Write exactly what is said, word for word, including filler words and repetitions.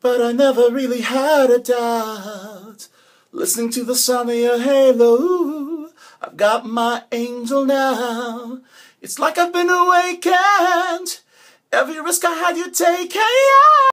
but I never really had a doubt. Listening to the sound of your halo, I've got my angel now. It's like I've been awakened. Every risk I had you taken.